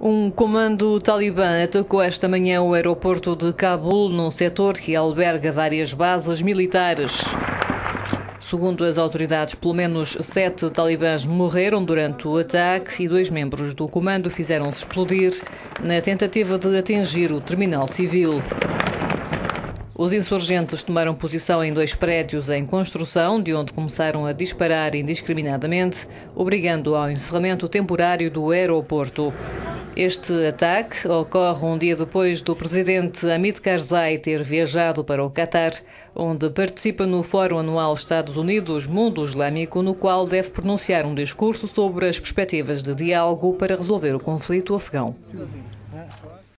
Um comando talibã atacou esta manhã o aeroporto de Cabul, num setor que alberga várias bases militares. Segundo as autoridades, pelo menos 7 talibãs morreram durante o ataque e 2 membros do comando fizeram-se explodir na tentativa de atingir o terminal civil. Os insurgentes tomaram posição em 2 prédios em construção, de onde começaram a disparar indiscriminadamente, obrigando ao encerramento temporário do aeroporto. Este ataque ocorre um dia depois do presidente Hamid Karzai ter viajado para o Catar, onde participa no Fórum Anual Estados Unidos-Mundo Islâmico, no qual deve pronunciar um discurso sobre as perspectivas de diálogo para resolver o conflito afegão.